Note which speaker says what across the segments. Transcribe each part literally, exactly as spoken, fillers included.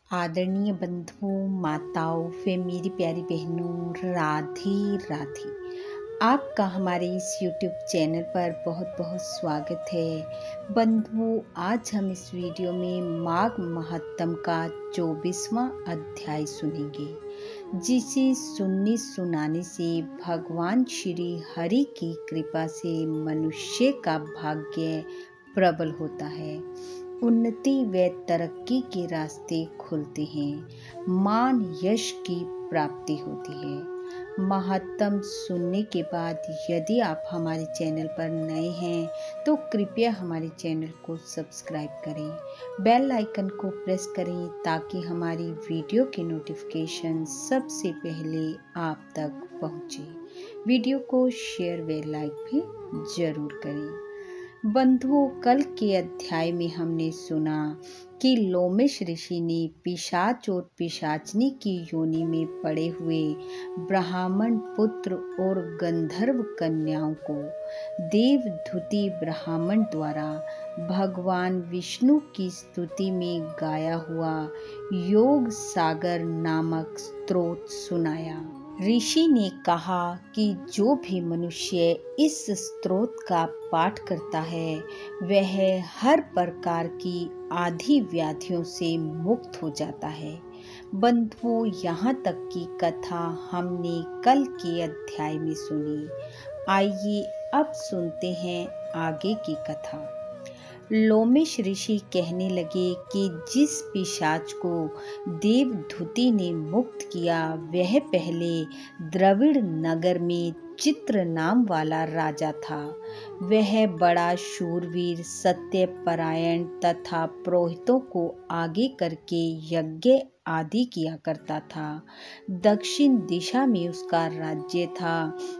Speaker 1: आदरणीय बंधुओं, माताओं व मेरी प्यारी बहनों, राधे राधे। आपका हमारे इस यूट्यूब चैनल पर बहुत बहुत स्वागत है। बंधुओं, आज हम इस वीडियो में माघ महात्म का चौबीसवां अध्याय सुनेंगे, जिसे सुनने सुनाने से भगवान श्री हरि की कृपा से मनुष्य का भाग्य प्रबल होता है, उन्नति व तरक्की के रास्ते खुलते हैं, मान यश की प्राप्ति होती है। महात्म सुनने के बाद यदि आप हमारे चैनल पर नए हैं तो कृपया हमारे चैनल को सब्सक्राइब करें, बेल आइकन को प्रेस करें ताकि हमारी वीडियो की नोटिफिकेशन सबसे पहले आप तक पहुंचे। वीडियो को शेयर व लाइक भी जरूर करें। बंधुओं, कल के अध्याय में हमने सुना कि लोमेश ऋषि ने पिशाच और पिशाचनी की योनि में पड़े हुए ब्राह्मण पुत्र और गंधर्व कन्याओं को देवधुति ब्राह्मण द्वारा भगवान विष्णु की स्तुति में गाया हुआ योग सागर नामक स्तोत्र सुनाया। ऋषि ने कहा कि जो भी मनुष्य इस स्तोत्र का पाठ करता है वह हर प्रकार की आदि व्याधियों से मुक्त हो जाता है। बंधुओं, यहाँ तक की कथा हमने कल के अध्याय में सुनी। आइए अब सुनते हैं आगे की कथा। लोमेश ऋषि कहने लगे कि जिस पिशाच को देवधुति ने मुक्त किया वह पहले द्रविड़ नगर में चित्र नाम वाला राजा था। वह बड़ा शूरवीर, सत्यपरायण तथा पुरोहितों को आगे करके यज्ञ आदि किया करता था। दक्षिण दिशा में उसका राज्य था।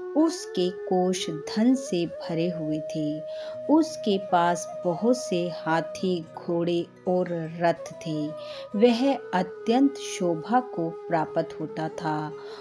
Speaker 1: उसके कोष धन से भरे हुए थे। उसके पास बहुत से हाथी, घोड़े और रथ थे। वह अत्यंत शोभा को प्राप्त होता था।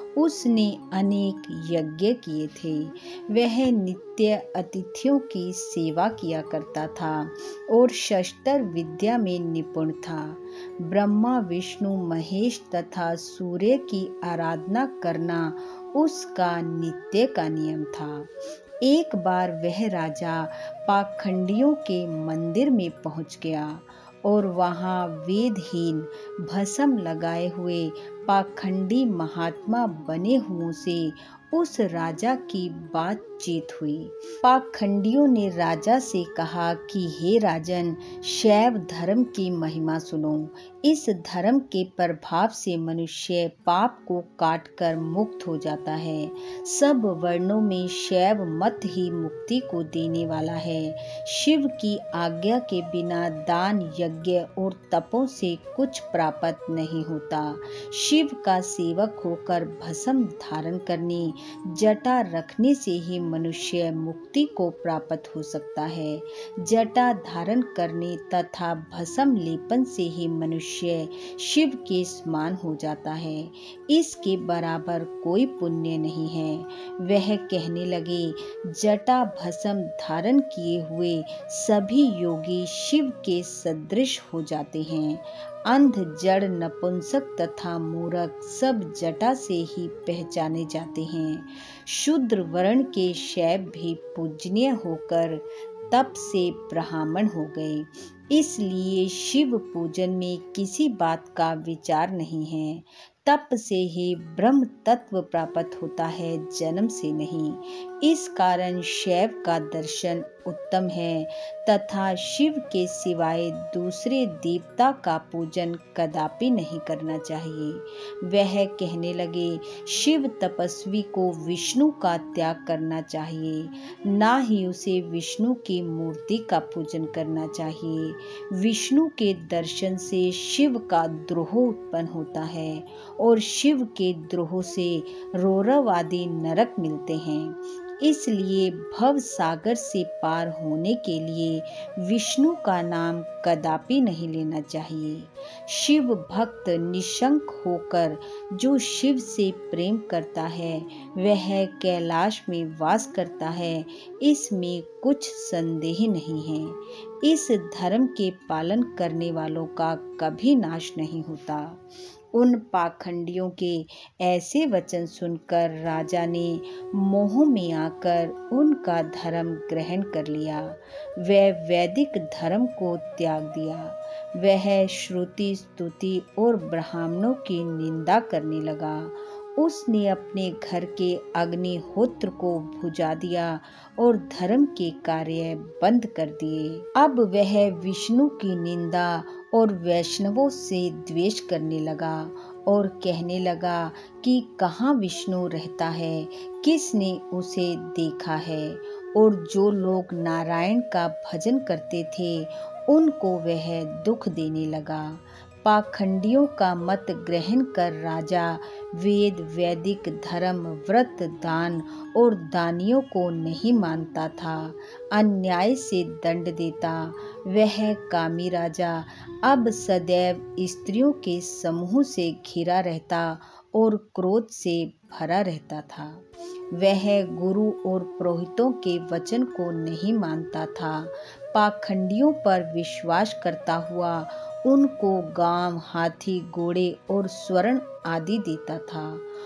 Speaker 1: उसने अनेक यज्ञ किए थे। वह नित्य अतिथियों की सेवा किया करता था और शस्त्र विद्या में निपुण था। ब्रह्मा, विष्णु, महेश तथा सूर्य की आराधना करना उसका नित्य का नियम था। एक बार वह राजा पाखंडियों के मंदिर में पहुंच गया और वहां वेदहीन, भस्म लगाए हुए पाखंडी महात्मा बने हुओं से उस राजा की बातचीत हुई। पाखंडियों ने राजा से कहा कि हे राजन, शैव धर्म की महिमा सुनो। इस धर्म के प्रभाव से मनुष्य पाप को काट कर मुक्त हो जाता है। सब वर्णों में शैव मत ही मुक्ति को देने वाला है। शिव की आज्ञा के बिना दान, यज्ञ और तपों से कुछ प्राप्त नहीं होता। शिव का सेवक होकर भस्म धारण करने, जटा रखने से ही मनुष्य मुक्ति को प्राप्त हो सकता है। जटा धारण करने तथा भस्म लेपन से ही मनुष्य शिव के समान हो जाता है। इसके बराबर कोई पुण्य नहीं है। वह कहने लगे, जटा भस्म धारण किए हुए सभी योगी शिव के सदृश हो जाते हैं। अंध, जड़, नपुंसक तथा मूर्ख सब जटा से ही पहचाने जाते हैं। शूद्र वर्ण के शैव भी पूजनीय होकर तप से ब्राह्मण हो गए। इसलिए शिव पूजन में किसी बात का विचार नहीं है। तप से ही ब्रह्म तत्व प्राप्त होता है, जन्म से नहीं। इस कारण शैव का दर्शन उत्तम है तथा शिव के सिवाय दूसरे देवता का पूजन कदापि नहीं करना चाहिए। वह कहने लगे, शिव तपस्वी को विष्णु का त्याग करना चाहिए, ना ही उसे विष्णु की मूर्ति का पूजन करना चाहिए। विष्णु के दर्शन से शिव का द्रोह उत्पन्न होता है और शिव के द्रोह से रौरव आदि नरक मिलते हैं। इसलिए भव सागर से पार होने के लिए विष्णु का नाम कदापि नहीं लेना चाहिए। शिव भक्त निशंक होकर जो शिव से प्रेम करता है वह कैलाश में वास करता है, इसमें कुछ संदेह नहीं है। इस धर्म के पालन करने वालों का कभी नाश नहीं होता। उन पाखंडियों के ऐसे वचन सुनकर राजा ने मोह में आकर उनका धर्म ग्रहण कर लिया। वह वैदिक धर्म को त्याग दिया। वह श्रुति स्तुति और ब्राह्मणों की निंदा करने लगा। उसने अपने घर के अग्निहोत्र को बुझा दिया और धर्म के कार्य बंद कर दिए। अब वह विष्णु की निंदा और वैष्णवों से द्वेष करने लगा और कहने लगा कि कहाँ विष्णु रहता है, किसने उसे देखा है। और जो लोग नारायण का भजन करते थे उनको वह दुख देने लगा। पाखंडियों का मत ग्रहण कर राजा वेद, वैदिक धर्म, व्रत, दान और दानियों को नहीं मानता था, अन्याय से दंड देता। वह कामी राजा अब सदैव स्त्रियों के समूह से घिरा रहता और क्रोध से भरा रहता था। वह गुरु और पुरोहितों के वचन को नहीं मानता था। पाखंडियों पर विश्वास करता हुआ उनको गांव, हाथी, घोड़े और स्वर्ण आदि देता था।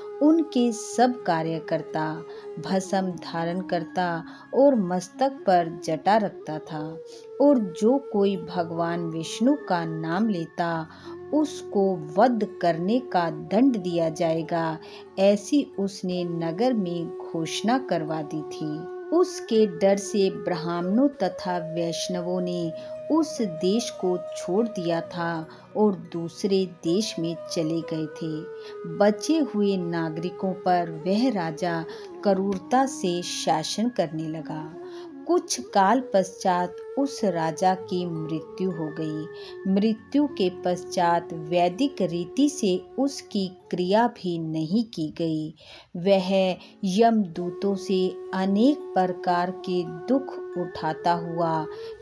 Speaker 1: उनके सब कार्य करता, भस्म धारण करता और मस्तक पर जटा रखता था। और जो कोई भगवान विष्णु का नाम लेता उसको वध करने का दंड दिया जाएगा, ऐसी उसने नगर में घोषणा करवा दी थी। उसके डर से ब्राह्मणों तथा वैष्णवों ने उस देश को छोड़ दिया था और दूसरे देश में चले गए थे। बचे हुए नागरिकों पर वह राजा क्रूरता से शासन करने लगा। कुछ काल पश्चात उस राजा की मृत्यु हो गई। मृत्यु के पश्चात वैदिक रीति से उसकी क्रिया भी नहीं की गई। वह यमदूतों से अनेक प्रकार के दुख उठाता हुआ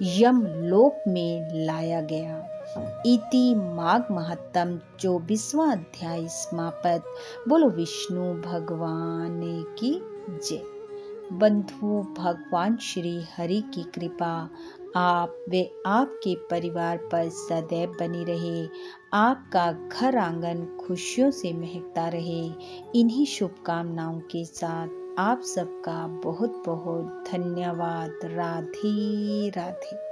Speaker 1: यमलोक में लाया गया। इति माघ महात्म चौबीसवां अध्याय समाप्त। बोलो विष्णु भगवान की जय। बंधु, भगवान श्री हरि की कृपा आप व आपके परिवार पर सदैव बनी रहे। आपका घर आंगन खुशियों से महकता रहे। इन्हीं शुभकामनाओं के साथ आप सबका बहुत बहुत धन्यवाद। राधे राधे।